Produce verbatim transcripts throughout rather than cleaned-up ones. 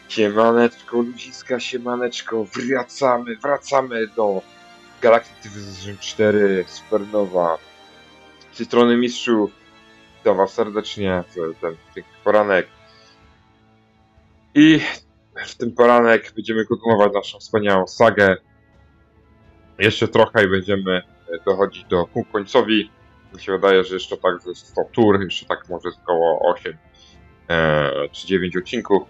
Siemaneczko, ludziska, siemaneczko, wracamy, wracamy do Galactic Division cztery, Supernowa, Cytrony Mistrzów. Witam was serdecznie w ten piękny poranek. I w ten poranek będziemy kontynuować naszą wspaniałą sagę. Jeszcze trochę i będziemy dochodzić do ku końcowi. Mi się wydaje, że jeszcze tak ze sto tur, jeszcze tak może około osiem e, czy dziewięć odcinków.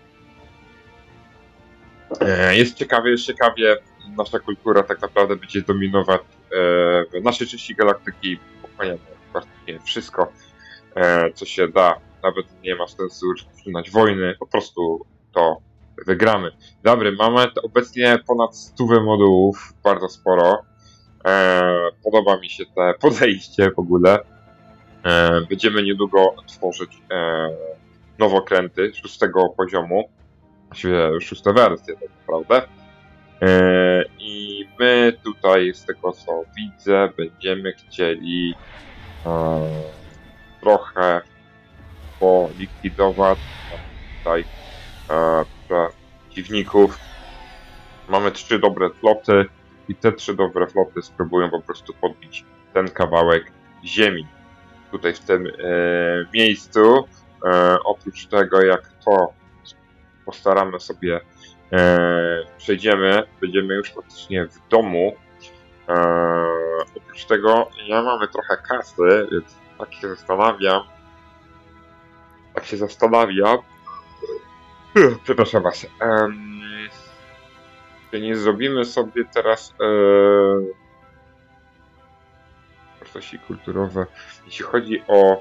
Jest ciekawie, jest ciekawie. Nasza kultura tak naprawdę będzie dominować w naszej części galaktyki. Pochłaniamy praktycznie wszystko, co się da. Nawet nie ma sensu rozpoczynać wojny, po prostu to wygramy. Dobry, mamy obecnie ponad stówę modułów, bardzo sporo. Podoba mi się to podejście w ogóle. Będziemy niedługo tworzyć nowokręty szóstego poziomu. Właściwie szóste wersje tak naprawdę. Yy, I my tutaj z tego co widzę będziemy chcieli yy, trochę polikwidować tutaj yy, przeciwników. Mamy trzy dobre floty i te trzy dobre floty spróbują po prostu podbić ten kawałek ziemi. Tutaj w tym yy, miejscu. Yy, oprócz tego jak to postaramy sobie, e, przejdziemy, będziemy już praktycznie w domu. E, oprócz tego ja mamy trochę kasy, więc tak się zastanawiam, tak się zastanawiam, przepraszam was, um, czy nie zrobimy sobie teraz e, wartości kulturowe, jeśli chodzi o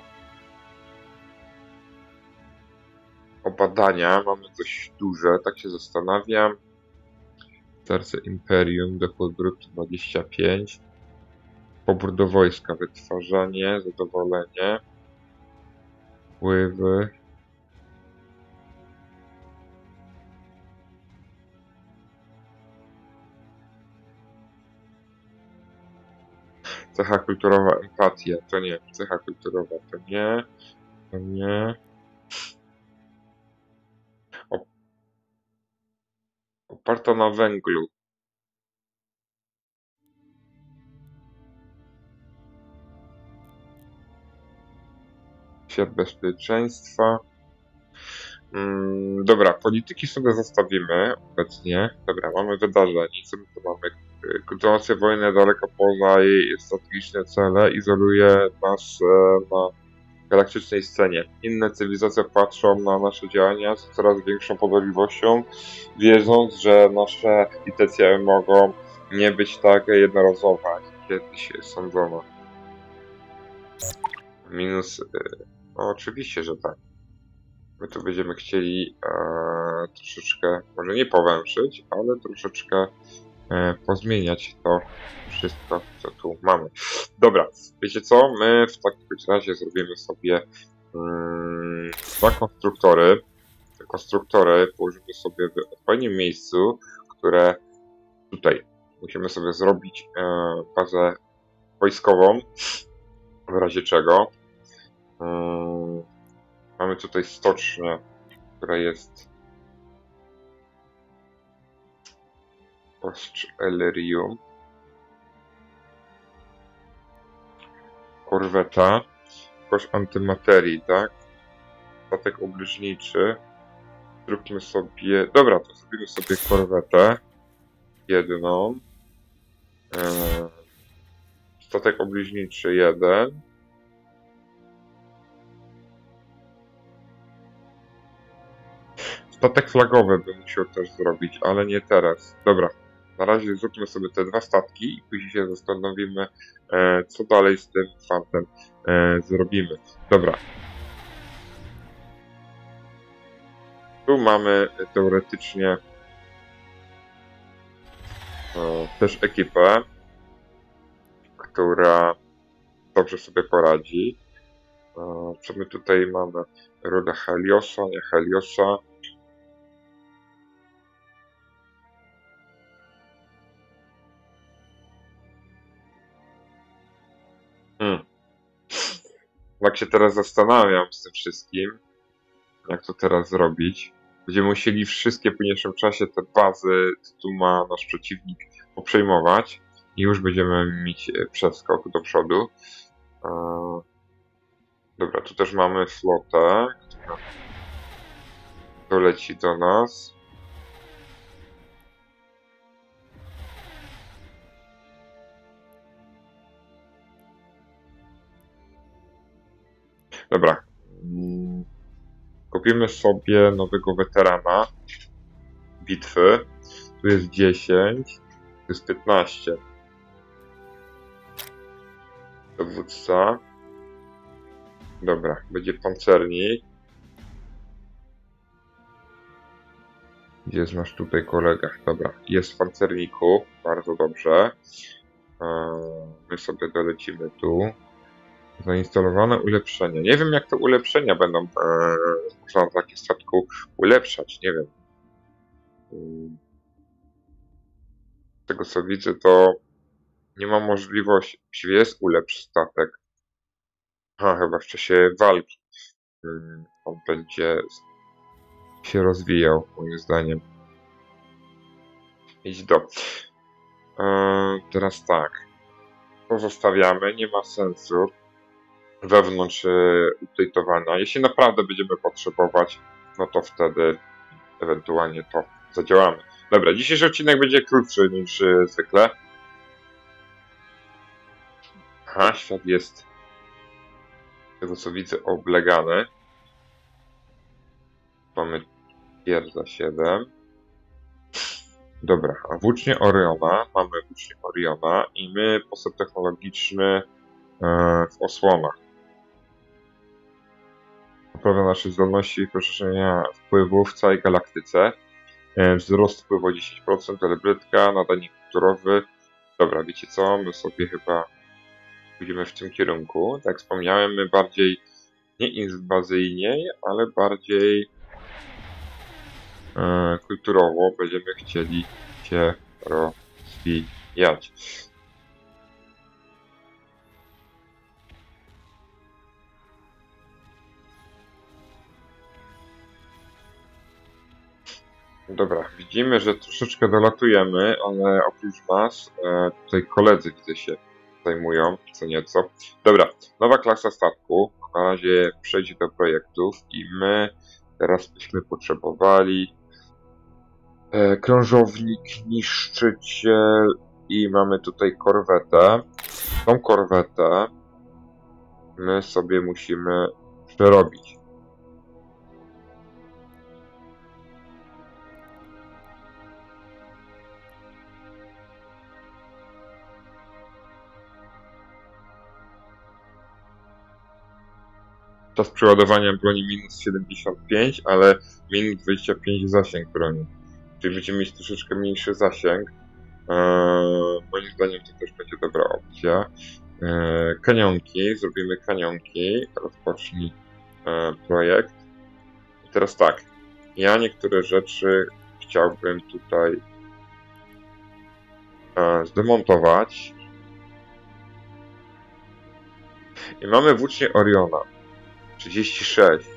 O badania mamy dość duże, tak się zastanawiam. Serce Imperium, dochód brutto dwadzieścia pięć. Pobór do wojska, wytwarzanie, zadowolenie. Wpływy. Cecha kulturowa, empatia, to nie. Cecha kulturowa, to nie. To nie. Oparta na węglu. Świat bezpieczeństwa. Hmm, dobra, polityki sobie zostawimy obecnie. Dobra, mamy wydarzenie. Co my tu mamy? Kontynuacja wojny daleko poza jej strategiczne cele izoluje nas e, na galaktycznej scenie. Inne cywilizacje patrzą na nasze działania z coraz większą podejrzliwością, wiedząc, że nasze intencje mogą nie być tak jednorazowe, jak kiedyś sądzono. Minus... No oczywiście, że tak. My tu będziemy chcieli e, troszeczkę, może nie powęszyć, ale troszeczkę e, pozmieniać to wszystko, co tu mamy. Dobra, wiecie co? My w takim razie zrobimy sobie mm, dwa konstruktory. Te konstruktory położymy sobie w odpowiednim miejscu, które tutaj musimy sobie zrobić e, bazę wojskową, w razie czego. Mm, mamy tutaj stocznię, która jest Ostrz Elerium. Korweta. Kosz antymaterii, tak? Statek obryżniczy. Zróbmy sobie... Dobra, to zrobimy sobie korwetę. Jedną. Eee, statek obryżniczy jeden. Statek flagowy bym musiał też zrobić, ale nie teraz. Dobra, na razie zróbmy sobie te dwa statki i później się zastanowimy, e, co dalej z tym fantem e, zrobimy. Dobra. Tu mamy teoretycznie e, też ekipę, która dobrze sobie poradzi. E, co my tutaj mamy? Ruda Heliosa, nie Heliosa. Hmm. Jak się teraz zastanawiam z tym wszystkim, jak to teraz zrobić. Będziemy musieli wszystkie w późniejszym czasie te bazy, co tu ma nasz przeciwnik, poprzejmować i już będziemy mieć przeskok do przodu. Eee, dobra, tu też mamy flotę, która doleci do nas. Dobra. Kupimy sobie nowego weterana bitwy. Tu jest dziesięć, tu jest piętnaście. Dowódca. Dobra, będzie pancernik. Gdzie jest nasz tutaj kolega? Dobra, jest w pancerniku. Bardzo dobrze. My sobie dolecimy tu. Zainstalowane ulepszenia. Nie wiem, jak te ulepszenia będą e, można na takim statku ulepszać. Nie wiem. Z tego co widzę, to nie ma możliwości. Jeśli jest ulepsz statek. A, chyba w czasie walki. On będzie się rozwijał, moim zdaniem. Idź do. E, teraz tak. Pozostawiamy. Nie ma sensu wewnątrz update'owania. Jeśli naprawdę będziemy potrzebować, no to wtedy ewentualnie to zadziałamy. Dobra, dzisiejszy odcinek będzie krótszy niż zwykle. Aha, świat jest, z tego co widzę, oblegany. Mamy tier za siedem. Dobra, a włócznie Oriona. Mamy włócznie Oriona i my postęp technologiczny w osłonach. Poprawia nasze zdolności i poszerzenia wpływu w całej galaktyce. Wzrost wpływu o dziesięć procent, celebrytka, nadanie kulturowy. Dobra, wiecie co? My sobie chyba pójdziemy w tym kierunku. Tak jak wspomniałem, my bardziej nie inwazyjnie, ale bardziej e, kulturowo będziemy chcieli się rozwijać. Dobra, widzimy, że troszeczkę dolatujemy, ale oprócz nas e, tutaj koledzy widzę się zajmują co nieco. Dobra, nowa klasa statku. Na razie przejdzie do projektów i my teraz byśmy potrzebowali e, krążownik, niszczyciel i mamy tutaj korwetę. Tą korwetę my sobie musimy przerobić. Czas przeładowania broni minus siedemdziesiąt pięć, ale minus dwadzieścia pięć zasięg broni. Czyli będziemy mieć troszeczkę mniejszy zasięg. Eee, moim zdaniem to też będzie dobra opcja. Eee, kanionki, zrobimy kanionki. Rozpocznij eee, projekt. I teraz tak. Ja niektóre rzeczy chciałbym tutaj eee, zdemontować. I mamy włócznie Oriona. trzydzieści sześć.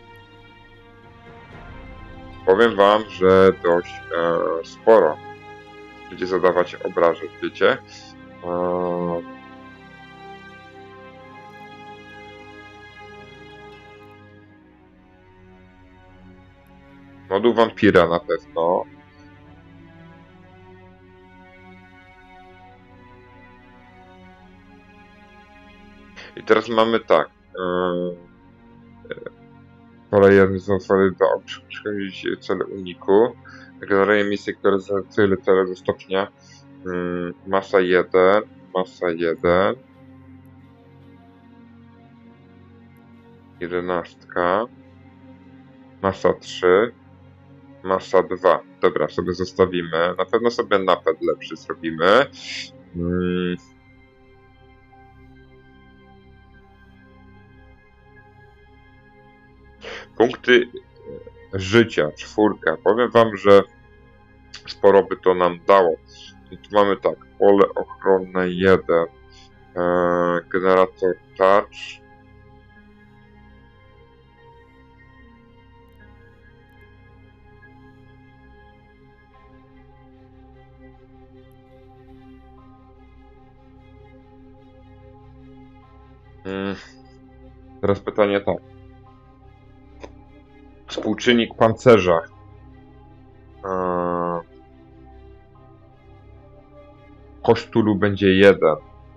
Powiem wam, że dość e, sporo będzie zadawać obrażeń, wiecie? E, moduł wampira na pewno. I teraz mamy tak. E, Pole jeden są otwory do przechodzić cele uniku. Generuje misje, które za tyle cele do stopnia. Hmm, masa jeden, masa jeden. jedenastka. Masa trzy. Masa dwa. Dobra, sobie zostawimy. Na pewno sobie napęd lepszy zrobimy. Hmm. Punkty życia, czwórka. Powiem wam, że sporo by to nam dało. I tu mamy tak, pole ochronne jeden, e, generator touch, Mm. Teraz pytanie tak. Współczynnik pancerza. Eee, koszt tulu będzie jeden.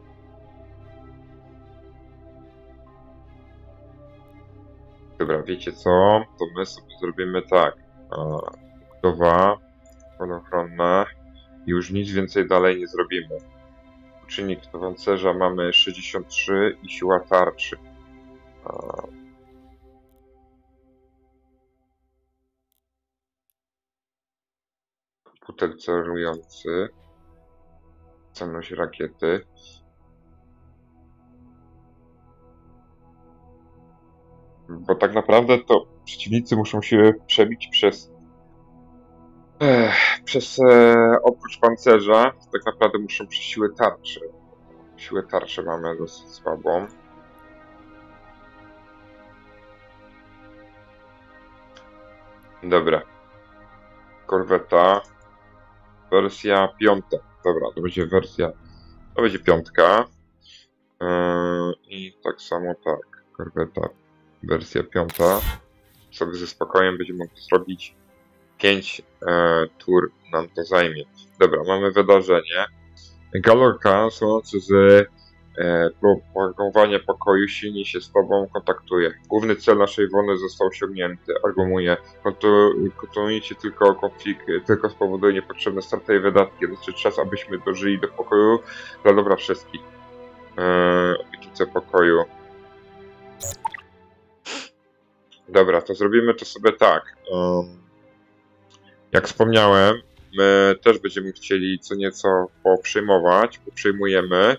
Dobra, wiecie co? To my sobie zrobimy tak. Budowa, pole ochronne. Już nic więcej dalej nie zrobimy. Czynnik pancerza mamy sześćdziesiąt trzy i siła tarczy. Komputer celujący. Celność rakiety. Bo tak naprawdę to przeciwnicy muszą się przebić przez Ech, przez e, oprócz pancerza tak naprawdę muszą przez siłę tarczy. Siłę tarczy mamy dosyć słabą. Dobra. Korweta. Wersja piąta. Dobra, to będzie wersja. To będzie piątka. Yy, I tak samo tak. Korweta. Wersja piąta. Sobie ze spokojem będziemy mogli zrobić pięć e, tur nam to zajmie. Dobra, mamy wydarzenie. Galorka, słonący z e, propagowania pokoju, silnie się z Tobą kontaktuje. Główny cel naszej wojny został osiągnięty. Argumuje. Kontynuujcie tylko konflikt, tylko spowoduje niepotrzebne straty i wydatki. Znaczy czas, abyśmy dożyli do pokoju dla dobra wszystkich. E, opiece pokoju. Dobra, to zrobimy to sobie tak. Um, jak wspomniałem, my też będziemy chcieli co nieco poprzejmować, poprzejmujemy.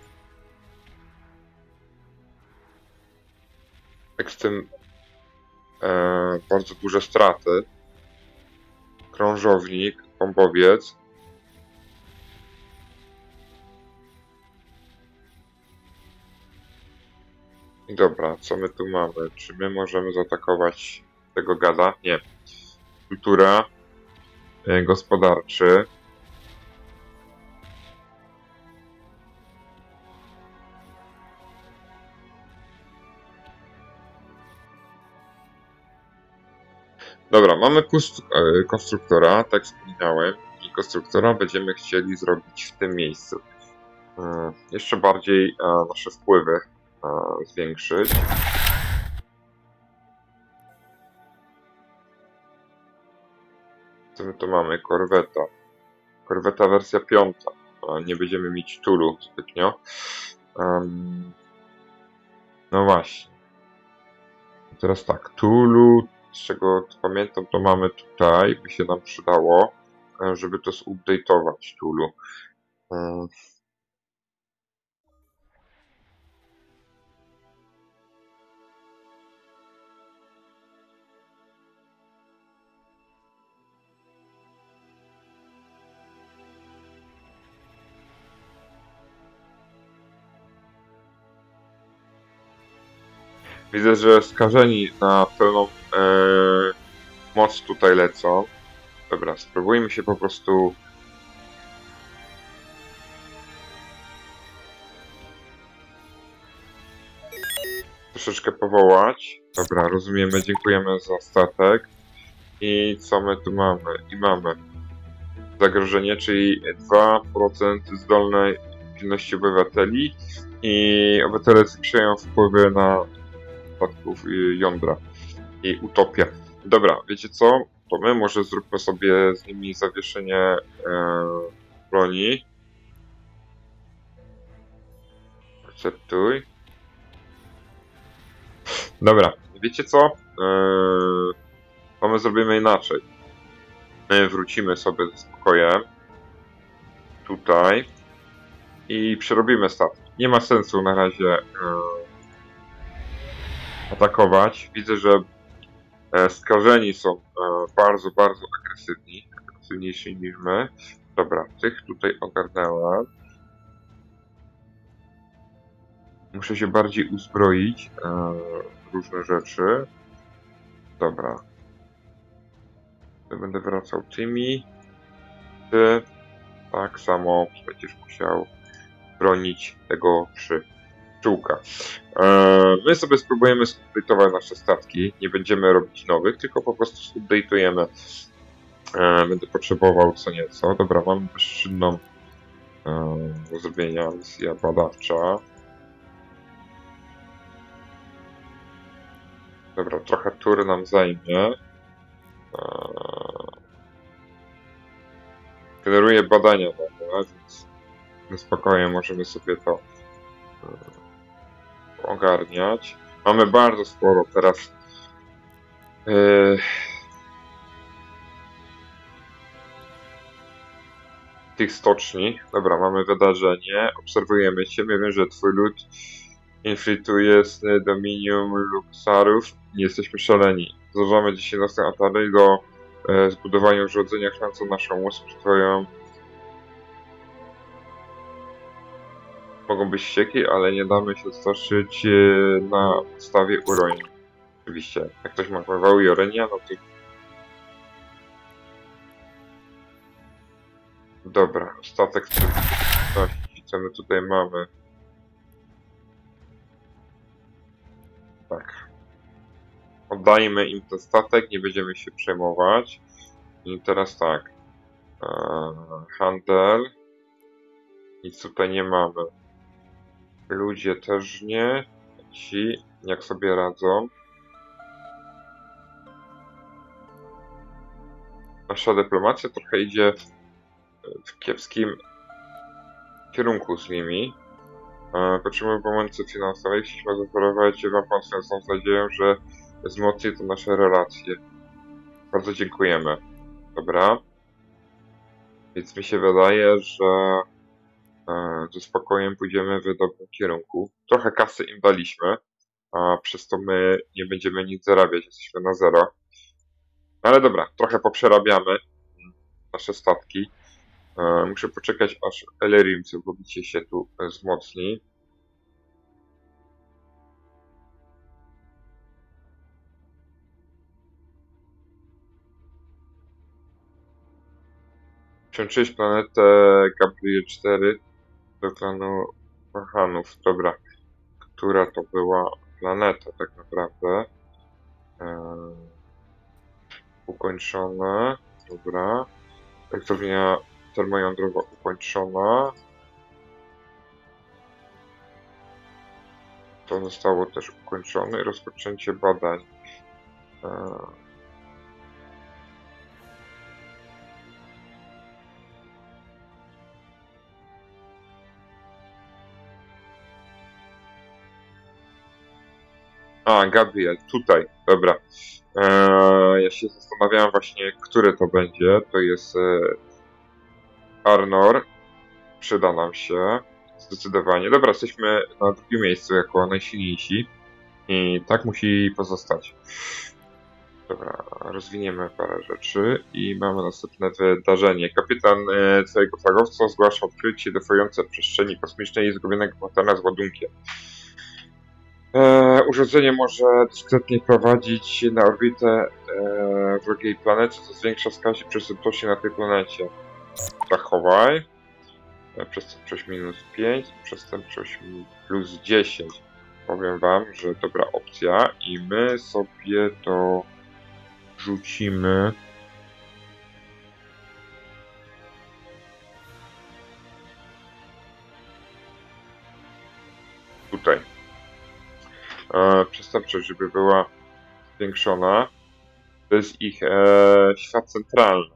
Jak z tym e, bardzo duże straty. Krążownik, bombowiec. I dobra, co my tu mamy? Czy my możemy zaatakować tego gada? Nie. Kultura, e, gospodarczy. Dobra, mamy konstruktora, tak wspomniałem, i konstruktora będziemy chcieli zrobić w tym miejscu. E, jeszcze bardziej e, nasze wpływy e, zwiększyć. Co my tu mamy? Korweta. Korweta wersja piąta. E, nie będziemy mieć tulu zbytnio. Um, no właśnie. Teraz tak, tulu, z czego pamiętam, to mamy tutaj, by się nam przydało, żeby to zupdate'ować tulu. Um, Widzę, że skażeni na pełną e, moc tutaj lecą. Dobra, spróbujmy się po prostu troszeczkę powołać. Dobra, rozumiemy, dziękujemy za statek. I co my tu mamy? I mamy zagrożenie, czyli dwa procent zdolnej czynności obywateli i obywatele zwiększają wpływy na przypadków jądra i utopia. Dobra, wiecie co? To my może zróbmy sobie z nimi zawieszenie e, broni. Akceptuj. Dobra, wiecie co? E, to my zrobimy inaczej. My wrócimy sobie ze spokojem tutaj i przerobimy statki. Nie ma sensu na razie e, atakować. Widzę, że e, skażeni są e, bardzo, bardzo agresywni. Agresywniejsi niż my. Dobra, tych tutaj ogarnęłem. Muszę się bardziej uzbroić e, w różne rzeczy. Dobra. Będę wracał tymi. Ty tak samo będziesz musiał bronić tego przy pszczółka. E, my sobie spróbujemy zupdate'ować nasze statki. Nie będziemy robić nowych, tylko po prostu zupdate'ujemy. E, będę potrzebował co nieco. Dobra, mam bezczynną e, do zrobienia misja badawcza. Dobra, trochę tur nam zajmie. Eee, generuję badania nowe, więc na spokojnie możemy sobie to e, ogarniać. Mamy bardzo sporo teraz e, tych stoczni. Dobra, mamy wydarzenie. Obserwujemy Ciebie. Wiem, że Twój lud infiltruje sny Dominium Luxarów. Nie jesteśmy szaleni. Zważamy dzisiaj naszą atary do e, zbudowania urządzenia chroniącą naszą łódź przed Twoją. Mogą być ścieki, ale nie damy się straszyć e, na podstawie urojeń. Oczywiście, jak ktoś ma pływał i orenia, no to... Dobra, statek cywilizacji, co my tutaj mamy? Tak. Oddajmy im ten statek, nie będziemy się przejmować. I teraz tak. Eee, handel. Nic tutaj nie mamy. Ludzie też nie. Ci jak sobie radzą. Nasza dyplomacja trochę idzie w kiepskim kierunku z nimi. Eee, potrzebujemy pomocy finansowej. Chcieliśmy zaoferować Wam pomocną z nadzieją, że wzmocni to nasze relacje. Bardzo dziękujemy. Dobra. Więc mi się wydaje, że e, ze spokojem pójdziemy w dobrym kierunku. Trochę kasy im daliśmy, a przez to my nie będziemy nic zarabiać. Jesteśmy na zero. Ale dobra, trochę poprzerabiamy nasze statki. E, muszę poczekać, aż Elerium całkowicie się tu wzmocni. Przemczyć planetę Gabriel cztery do klanu Orchanów. Dobra, która to była planeta tak naprawdę? Eee, ukończona. Dobra. Elektrownia termojądrowa ukończona. To zostało też ukończone. Rozpoczęcie badań. Eee, A, Gabriel, tutaj, dobra. Eee, ja się zastanawiałem właśnie, który to będzie. To jest e, Arnor. Przyda nam się. Zdecydowanie. Dobra, jesteśmy na drugim miejscu jako najsilniejsi. I tak musi pozostać. Dobra, rozwiniemy parę rzeczy i mamy następne wydarzenie. Kapitan e, twojego flagowca zgłasza odkrycie defujące przestrzeni kosmicznej i zgubionego bohatera z ładunkiem. E, urządzenie może dyskretnie prowadzić na orbitę e, wrogiej planety, co zwiększa wskaźnik przestępczości na tej planecie. Zachowaj. E, przestępczość minus pięć, przestępczość plus dziesięć. Powiem wam, że dobra opcja i my sobie to rzucimy. Tutaj. E, przestępczość, żeby była zwiększona. To jest ich e, świat centralny.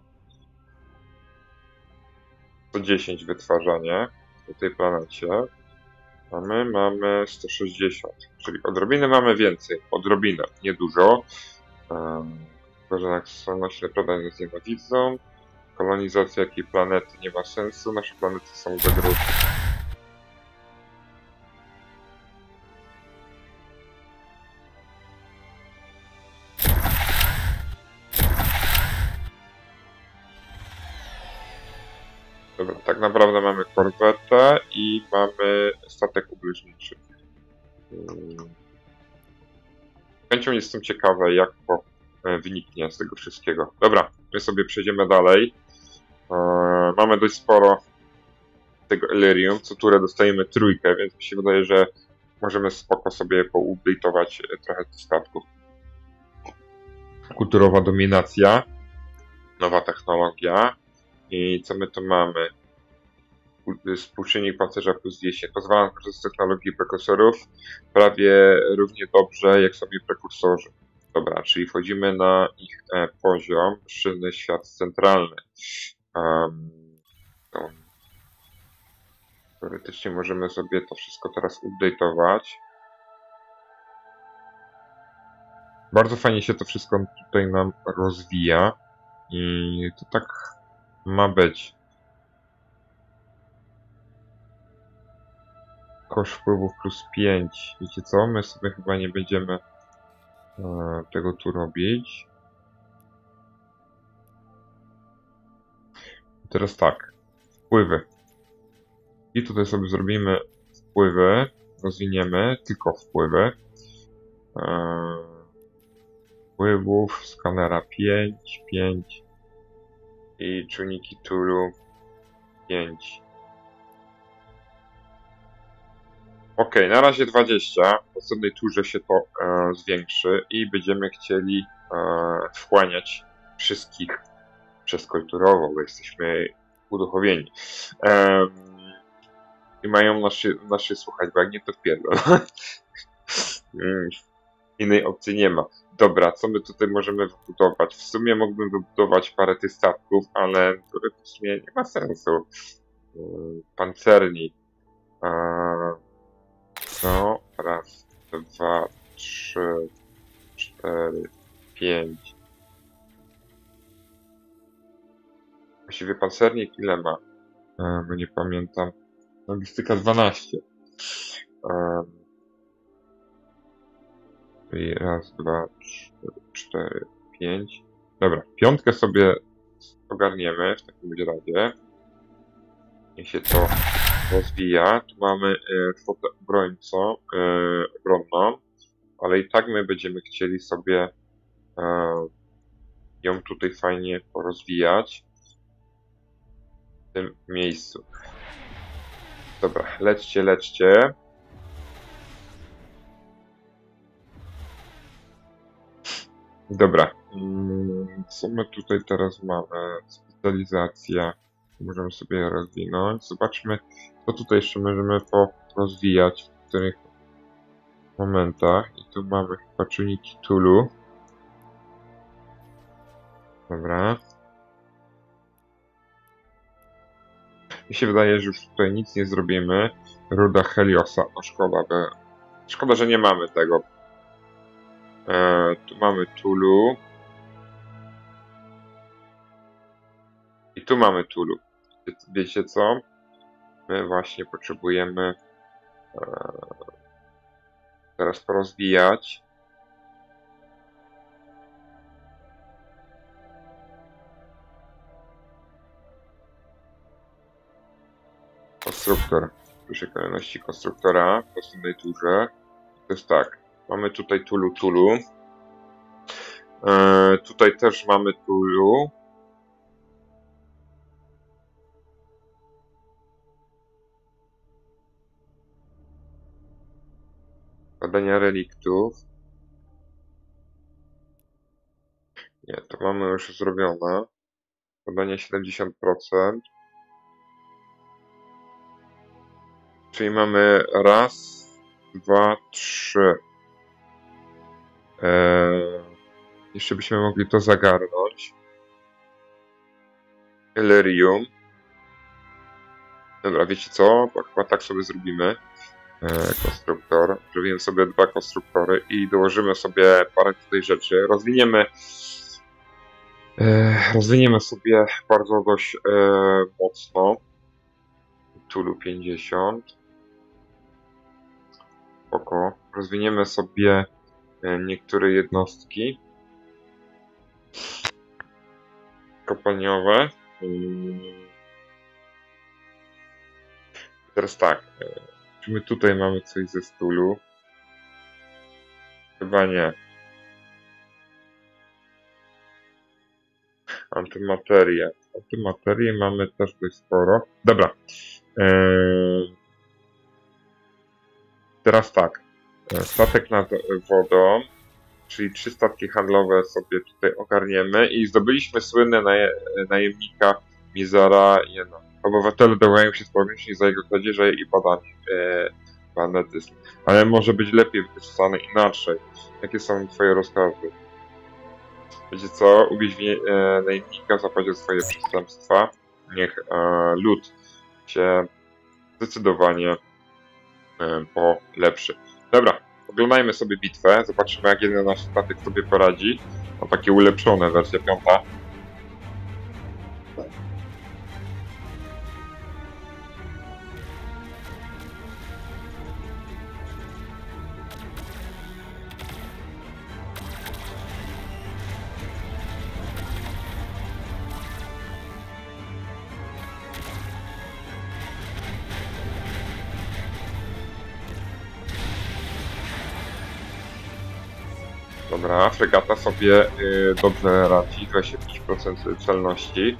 sto dziesięć wytwarzanie na tej planecie. A my mamy sto sześćdziesiąt, czyli odrobinę mamy więcej. Odrobinę, niedużo. Tworzenia akcesywności naprawdę nas nienawidzą. Kolonizacja jakiej planety nie ma sensu. Nasze planety są zagrożone. Dobra, tak naprawdę mamy korwetę i mamy statek obleżniczy. Chęcią jestem ciekawy, jak to wyniknie z tego wszystkiego. Dobra, my sobie przejdziemy dalej. Mamy dość sporo tego Elerium, co turę dostajemy trójkę, więc mi się wydaje, że możemy spoko sobie poupdate'ować trochę tych statków. Kulturowa dominacja, nowa technologia i co my tu mamy? Współczynnik pancerza plus dziesięć. Pozwala korzystać z technologii prekursorów prawie równie dobrze jak sobie prekursorzy. Dobra, czyli wchodzimy na ich e, poziom, szynny świat centralny. Um, to, teoretycznie możemy sobie to wszystko teraz update'ować. Bardzo fajnie się to wszystko tutaj nam rozwija i to tak ma być. Koszt wpływów plus pięć. Wiecie co? My sobie chyba nie będziemy e, tego tu robić. I teraz tak. Wpływy. I tutaj sobie zrobimy wpływy. Rozwiniemy tylko wpływy. E, wpływów, skanera pięć, pięć i czujniki tulu pięć. Ok, na razie dwadzieścia. W następnej turze się to e, zwiększy i będziemy chcieli e, wchłaniać wszystkich przez kulturowo, bo jesteśmy uduchowieni. E, I mają naszy, naszy słuchać, bo jak nie to wpierdol. Innej opcji nie ma. Dobra, co my tutaj możemy wybudować? W sumie mógłbym wybudować parę tych statków, ale to w sumie nie ma sensu. Pancerni. No, raz, dwa, trzy, cztery, pięć. Właściwie pancernik ile ma? Bo nie pamiętam. Logistyka dwanaście. Czyli raz, dwa, trzy, cztery, pięć. Dobra, piątkę sobie ogarniemy w takim razie. Niech się to rozwija. Tu mamy e, flotę obrońcą, e, obronną, ale i tak my będziemy chcieli sobie e, ją tutaj fajnie porozwijać w tym miejscu. Dobra, lećcie, lećcie. Dobra, co my tutaj teraz mamy? Specjalizacja. Możemy sobie rozwinąć. Zobaczmy, co tutaj jeszcze możemy porozwijać w których momentach. I tu mamy chyba czujniki tulu. Dobra. Mi się wydaje, że już tutaj nic nie zrobimy. Ruda Heliosa. No szkoda, by... szkoda, że nie mamy tego. E, tu mamy tulu. I tu mamy tulu. Wiecie co? My właśnie potrzebujemy e, teraz porozwijać. Konstruktor. W pierwszej kolejności konstruktora w następnej turze. To jest tak. Mamy tutaj tulu tulu. E, tutaj też mamy tulu. Badania reliktów. Nie, to mamy już zrobione. Badania siedemdziesiąt procent. Czyli mamy raz, dwa, trzy. Eee, jeszcze byśmy mogli to zagarnąć. Elerium. Dobra, wiecie co? To chyba tak sobie zrobimy. Eee, konstruktor. Zrobimy sobie dwa konstruktory i dołożymy sobie parę tutaj rzeczy. Rozwiniemy eee, rozwiniemy sobie bardzo dość eee, mocno. Tulu pięćdziesiąt. Spoko. Rozwiniemy sobie niektóre jednostki kopalniowe. Teraz tak. Czy my tutaj mamy coś ze stulu? Chyba nie. Antymaterię. Antymaterię mamy też dość sporo. Dobra. Eee... Teraz tak, statek nad wodą, czyli trzy statki handlowe sobie tutaj ogarniemy i zdobyliśmy słynne naje najemnika Mizara Jena. Obywatele domagają się sprawiedliwości za jego kradzieże i badań e, bandytyzm. Ale może być lepiej wypisane inaczej. Jakie są twoje rozkazy? Wiecie co? Uwieźmie e, najemnika, zapłaci swoje przestępstwa. Niech e, lud się zdecydowanie e, polepszy. Dobra, oglądajmy sobie bitwę. Zobaczymy, jak jeden nasz statek sobie poradzi. No takie ulepszone, wersja piąta. Dobra, fregata sobie y, dobrze radzi, dwadzieścia pięć procent celności.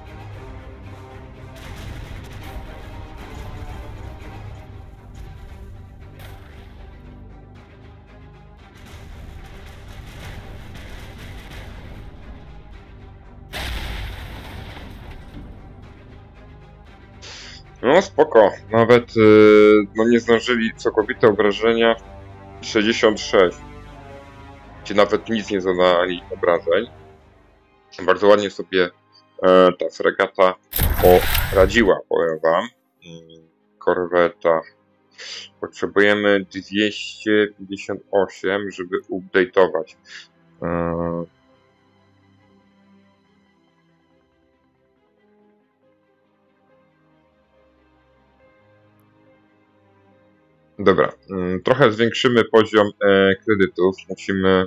No spoko, nawet y, no nie zdążyli całkowite obrażenia sześćdziesiąt sześć. Gdzie nawet nic nie zadali obrażeń. Bardzo ładnie sobie e, ta fregata poradziła, powiem wam. Korweta. Potrzebujemy dwieście pięćdziesiąt osiem, żeby update'ować. E, Dobra, trochę zwiększymy poziom e, kredytów. Musimy.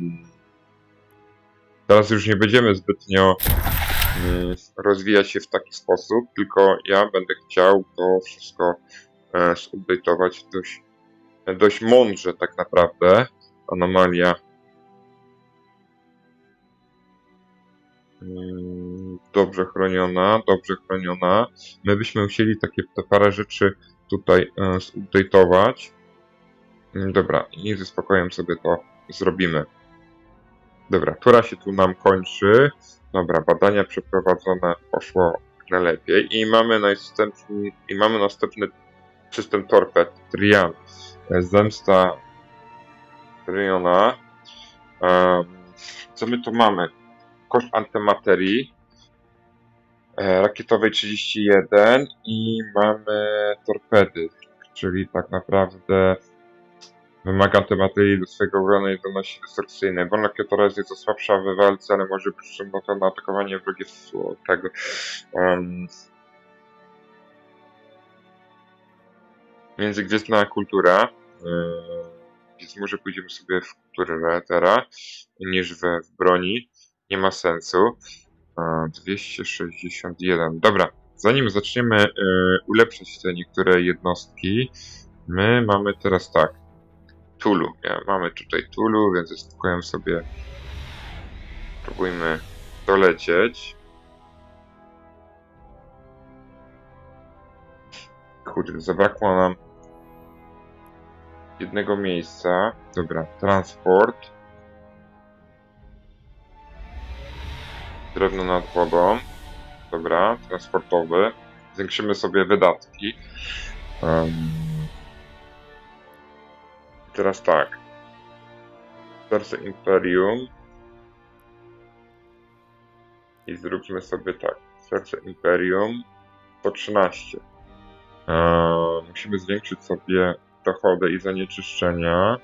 Teraz już nie będziemy zbytnio rozwijać się w taki sposób, tylko ja będę chciał to wszystko e, zupdate'ować dość, dość mądrze tak naprawdę. Anomalia. Dobrze chroniona, dobrze chroniona. My byśmy musieli takie te parę rzeczy tutaj e, zupdate'ować. Dobra, i ze spokojem sobie to zrobimy. Dobra, tura się tu nam kończy. Dobra, badania przeprowadzone poszło najlepiej. I mamy następny, i mamy następny system torped, Trian. Zemsta Triona. Um, co my tu mamy? Koszt antymaterii e, rakietowej trzydzieści jeden i mamy torpedy, czyli tak naprawdę wymaga antymaterii do swojego obrony zdolności destrukcyjnej. Wolna rakietowa jest nieco słabsza w walce, ale może być przyczyną na atakowanie wrogie tego. Um, Międzygwiezdna kultura. Yy, więc może pójdziemy sobie w kulturę teraz niż w, w broni. Nie ma sensu. Yy, dwieście sześćdziesiąt jeden. Dobra, zanim zaczniemy yy, ulepszać te niektóre jednostki, my mamy teraz tak. Tulu. Ja, mamy tutaj Tulu, więc ze spokojem sobie próbujmy dolecieć. Kurde, zabrakło nam jednego miejsca. Dobra, transport. Drewno nad wodą. Dobra, transportowy. Zwiększymy sobie wydatki. Um, teraz tak. Serce Imperium. I zróbmy sobie tak. Serce Imperium po trzynaście. Eee, musimy zwiększyć sobie dochody i zanieczyszczenia.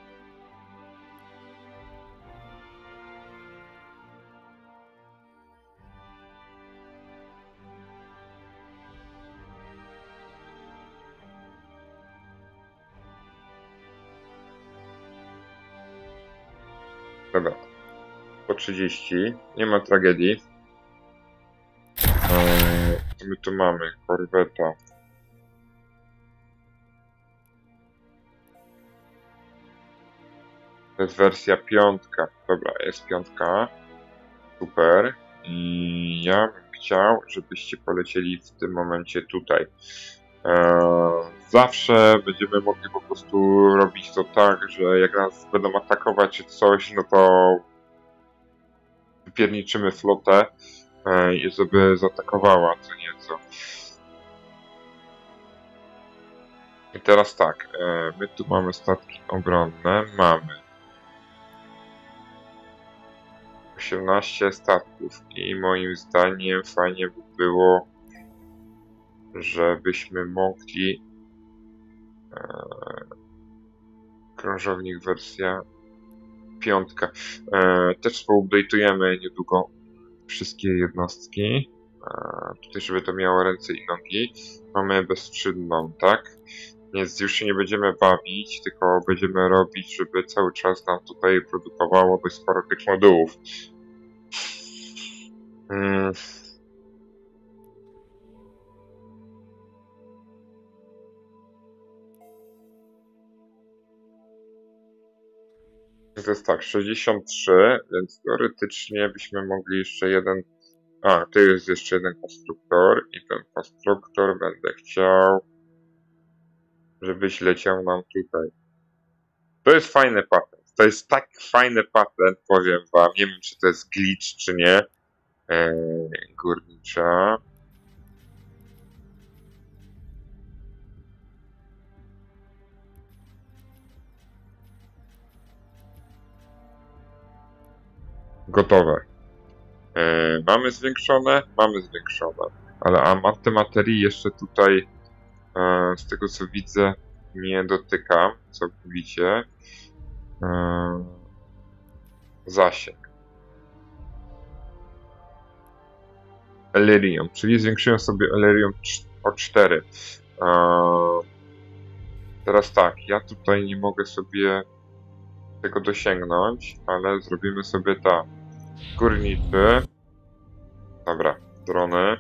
Dobra. Po trzydzieści. Nie ma tragedii. Eee, co my tu mamy? Korweta. To jest wersja piątka. Dobra, jest piątka. Super. I ja bym chciał, żebyście polecieli w tym momencie tutaj. Zawsze będziemy mogli po prostu robić to tak, że jak nas będą atakować czy coś, no to wypierniczymy flotę i żeby zaatakowała co nieco. I teraz tak, my tu mamy statki obronne, mamy osiemnaście statków i moim zdaniem fajnie by było, żebyśmy mogli e, krążownik wersja piątka. E, też poupdate'ujemy niedługo wszystkie jednostki. E, tutaj, żeby to miało ręce i nogi. Mamy bezskrzydlą, tak? Więc już się nie będziemy bawić, tylko będziemy robić, żeby cały czas nam tutaj produkowało dość sporo tych modułów. Hmm. To jest tak, sześćdziesiąt trzy, więc teoretycznie byśmy mogli jeszcze jeden... A, tu jest jeszcze jeden konstruktor i ten konstruktor będę chciał, żebyś leciał nam tutaj. To jest fajny patent. To jest tak fajny patent, powiem wam. Nie wiem, czy to jest glitch, czy nie. Eee, górnicza. Gotowe. Eee, mamy zwiększone? Mamy zwiększone. Ale antymaterii jeszcze tutaj, e, z tego co widzę, nie dotykam całkowicie. Eee, zasięg. Elerium, czyli zwiększyłem sobie Elerium o cztery. Eee, teraz tak, ja tutaj nie mogę sobie tego dosięgnąć, ale zrobimy sobie tak. Górniczy. Dobra, drony.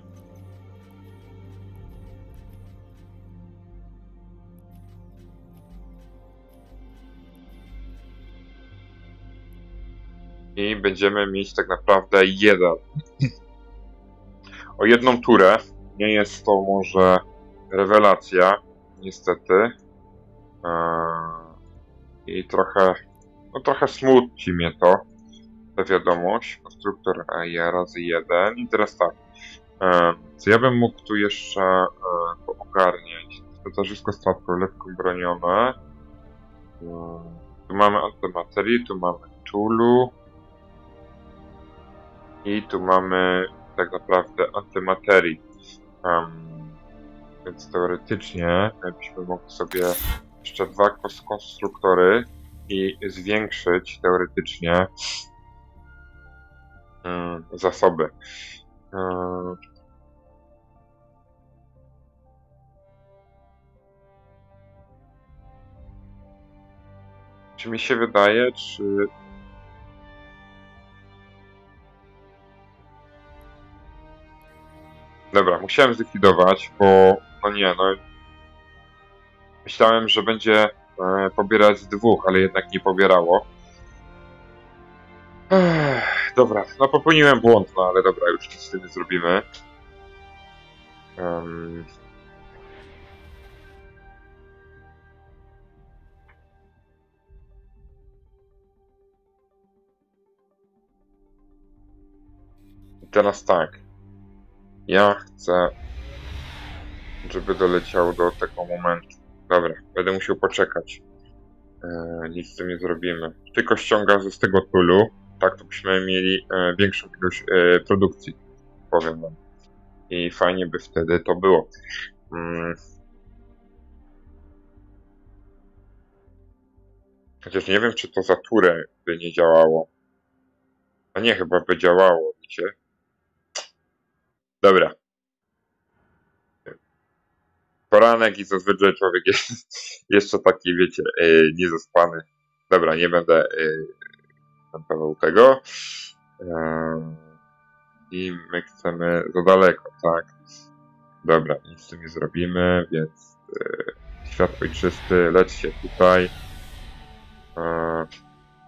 I będziemy mieć tak naprawdę jeden. O jedną turę. Nie jest to może rewelacja, niestety. Eee, I trochę, no trochę smuci mnie to, ta wiadomość. Konstruktor ja razy jeden. I teraz tak. Eee, co ja bym mógł tu jeszcze e, poogarniać? Stowarzysko statków lekko bronione. Eee, tu mamy antymaterię, tu mamy Tulu. I tu mamy tak naprawdę antymaterii. Um, więc teoretycznie byśmy mogli sobie jeszcze dwa konstruktory i zwiększyć teoretycznie um, zasoby. Um, czy mi się wydaje, czy dobra, musiałem zlikwidować, bo no nie, no myślałem, że będzie e, pobierać z dwóch, ale jednak nie pobierało. Ech, dobra, no popełniłem błąd, no ale dobra, już nic z tym nie zrobimy. Um, I teraz tak. Ja chcę, żeby doleciał do tego momentu. Dobra, będę musiał poczekać. Eee, nic z tym nie zrobimy. Tylko ściąga z tego Tulu. Tak, to byśmy mieli e, większą ilość e, produkcji. Powiem wam. I fajnie by wtedy to było. Hmm. Chociaż nie wiem, czy to za turę by nie działało. A nie, chyba by działało, wiecie? Dobra. Poranek i zazwyczaj człowiek jest jeszcze taki, wiecie, yy, niezaspany. Dobra, nie będę komentował tego. Yy, I my chcemy za daleko, tak? Dobra, nic z tym nie zrobimy, więc yy, świat ojczysty, lećcie tutaj. Yy,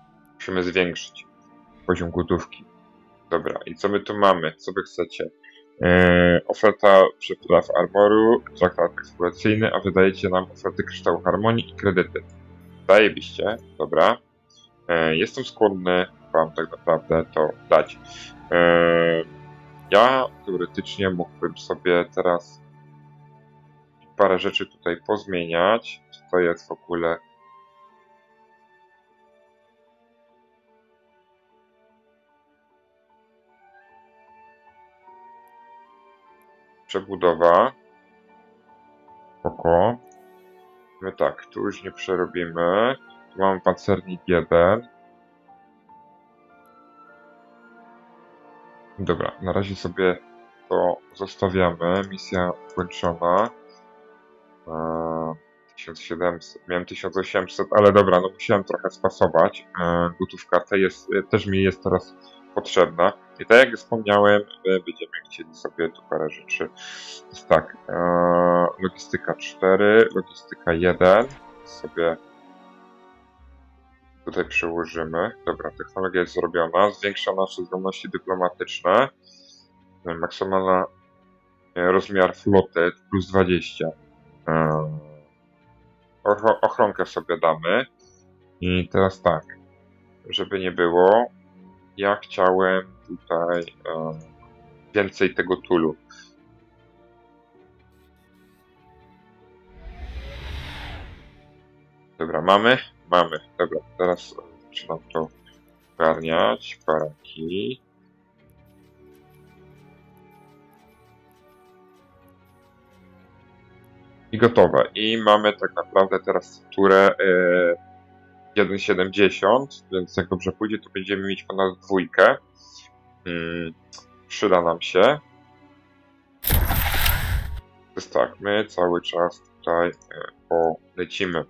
musimy zwiększyć poziom gotówki. Dobra, i co my tu mamy? Co wy chcecie? Yy, oferta przepraw armoru, traktat eksploracyjny, a wydajecie nam oferty kryształu harmonii i kredyty. Zajebiście, dobra. Yy, jestem skłonny wam tak naprawdę to dać. Yy, ja teoretycznie mógłbym sobie teraz parę rzeczy tutaj pozmieniać. Co to jest w ogóle? Przebudowa. Spoko. My tak, tu już nie przerobimy. Tu mamy pancernik jeden. Dobra, na razie sobie to zostawiamy. Misja ukończona. Eee, tysiąc siedemset, miałem tysiąc osiemset, ale dobra, no musiałem trochę spasować. Eee, gotówka te jest, też mi jest teraz potrzebna. I tak jak wspomniałem, będziemy chcieli sobie tu parę rzeczy. Jest tak, eee, logistyka cztery, logistyka jeden. Sobie tutaj przełożymy. Dobra, technologia jest zrobiona. Zwiększa nasze zdolności dyplomatyczne. Maksymalna rozmiar floty plus dwadzieścia. Ochronkę sobie damy. I teraz tak, żeby nie było, ja chciałem tutaj um, więcej tego tulu. Dobra, mamy? Mamy. Dobra, teraz zaczynam to ogarniać. Paraki. I gotowe. I mamy tak naprawdę teraz turę yy, jeden siedemdziesiąt, więc jak dobrze pójdzie, to będziemy mieć ponad dwójkę. Yy, przyda nam się. To jest tak, my cały czas tutaj yy, polecimy.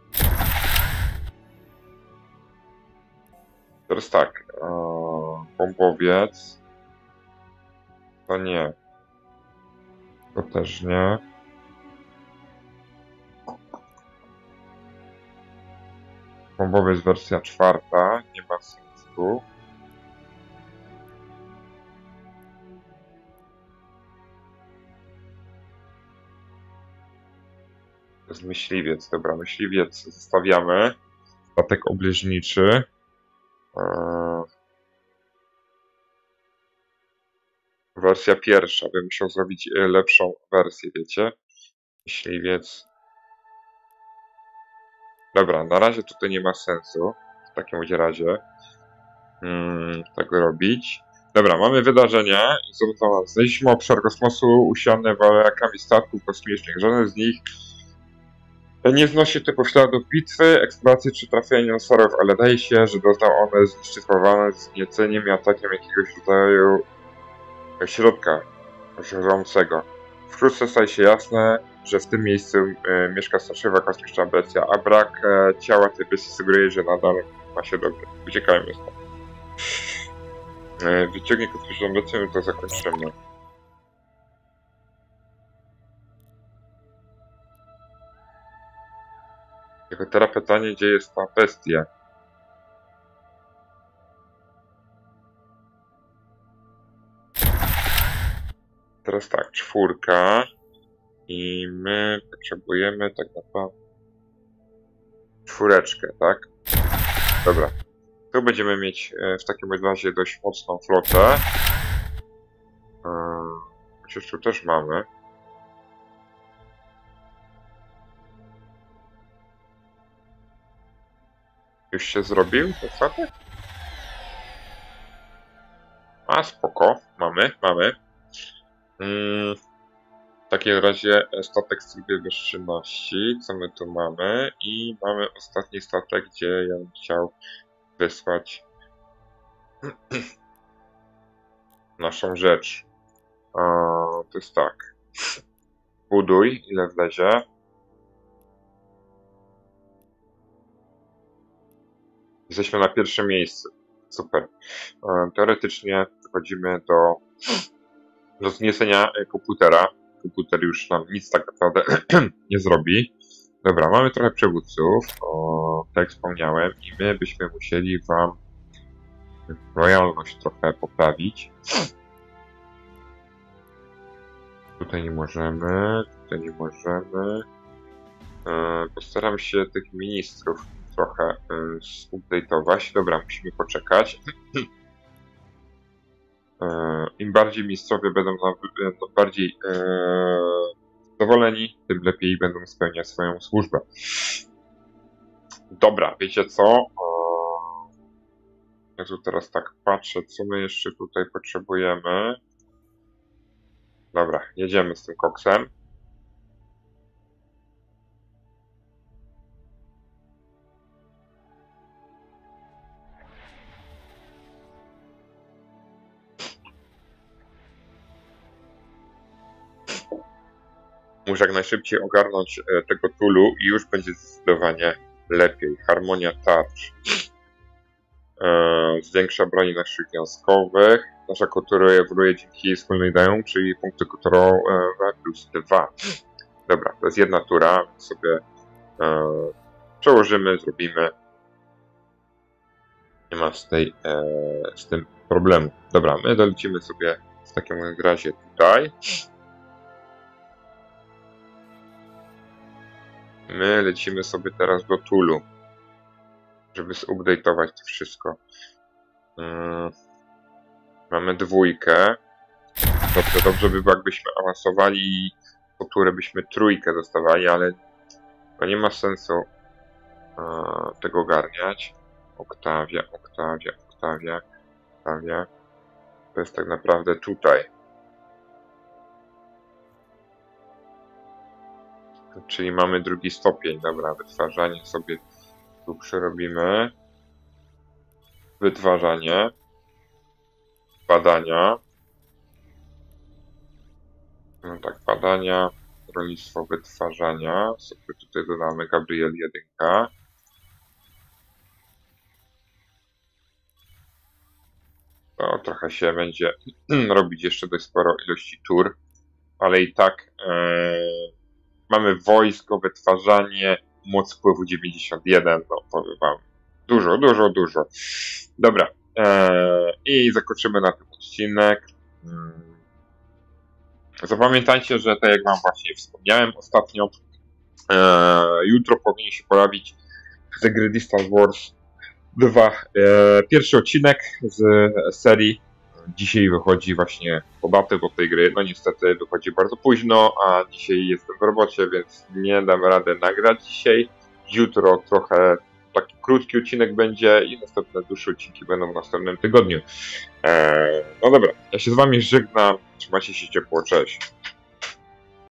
Teraz tak, yy, bombowiec. To nie. To też nie. Bombowiec wersja czwarta, nie ma sensu. To jest myśliwiec, dobra, myśliwiec zostawiamy. Statek obleżniczy. Eee... Wersja pierwsza, bym musiał zrobić lepszą wersję, wiecie? Myśliwiec. Dobra, na razie tutaj nie ma sensu. W takim razie hmm, tego robić. Dobra, mamy wydarzenie. Znaleźliśmy obszar kosmosu usiany walakami statków kosmicznych. Żaden z nich nie znosi typu śladów bitwy, eksploracji czy trafienia dinozaurów, ale daje się, że został one zniszczycowane znieceniem i atakiem jakiegoś rodzaju środka żrącego. Wkrótce staje się jasne, że w tym miejscu e, mieszka straszliwa kosmiczna bestia, a brak e, ciała tej bestii sugeruje, że nadal ma się dobrze. Uciekajmy stąd. E, wyciągnie kosmiczną bestię, to zakończymy. Tylko teraz pytanie, gdzie jest ta bestia? Teraz tak, czwórka. I my potrzebujemy tak naprawdę czwóreczkę, tak? Dobra. Tu będziemy mieć w takim razie dość mocną flotę. Chociaż tu też mamy. Już się zrobił ten statek? A spoko, mamy, mamy. Mm, w takim razie statek w trybie bezczynności, co my tu mamy? I mamy ostatni statek, gdzie ja bym chciał wysłać naszą rzecz. A, to jest tak. Buduj, ile wlezie. Jesteśmy na pierwszym miejscu. Super. Teoretycznie przechodzimy do, do zniesienia komputera. Komputer już nam nic tak naprawdę nie zrobi. Dobra, mamy trochę przywódców, o, tak jak wspomniałem, i my byśmy musieli wam lojalność trochę poprawić. Tutaj nie możemy, tutaj nie możemy. E, postaram się tych ministrów trochę e, zupdate'ować. Dobra, musimy poczekać. E, Im bardziej ministrowie będą, na, będą bardziej e, zadowoleni, tym lepiej będą spełniać swoją służbę. Dobra, wiecie co? E, ja tu teraz tak patrzę, co my jeszcze tutaj potrzebujemy. Dobra, jedziemy z tym koksem. Muszę jak najszybciej ogarnąć e, tego Tulu i już będzie zdecydowanie lepiej. Harmonia tarcz. E, zwiększa broni naszych związkowych. Nasza kultura ewoluuje dzięki jej wspólnej dają, czyli punkty kulturowe plus dwa. Dobra, to jest jedna tura, więc sobie e, przełożymy, zrobimy. Nie ma z, tej, e, z tym problemu. Dobra, my dolecimy sobie w takim razie tutaj. My lecimy sobie teraz do Tulu, żeby zupdate'ować to wszystko. Yy, mamy dwójkę. Dobrze, dobrze by było, jakbyśmy awansowali i po turę byśmy trójkę dostawali, ale to nie ma sensu yy, tego ogarniać. Oktawia, Oktawia, Oktawia, Oktawia. To jest tak naprawdę tutaj. Czyli mamy drugi stopień. Dobra, wytwarzanie sobie tu przerobimy. Wytwarzanie. Badania. No tak, badania. Rolnictwo wytwarzania. Sobie tutaj dodamy Gabriel jeden. To trochę się będzie robić jeszcze dość sporo ilości tur. Ale i tak ee, mamy wojsko, wytwarzanie, moc wpływu dziewięćdziesiąt jeden, no powiem wam, dużo, dużo, dużo. Dobra, eee, i zakończymy na ten odcinek. Hmm. Zapamiętajcie, że tak jak wam właśnie wspomniałem ostatnio, eee, jutro powinien się pojawić The Gry Distance Wars dwa. Eee, pierwszy odcinek z serii. Dzisiaj wychodzi właśnie po datę do tej gry. No niestety wychodzi bardzo późno, a dzisiaj jestem w robocie, więc nie dam rady nagrać dzisiaj. Jutro trochę taki krótki odcinek będzie i następne dłuższe odcinki będą w następnym tygodniu. Eee, no dobra, ja się z wami żegnam. Trzymajcie się ciepło, cześć.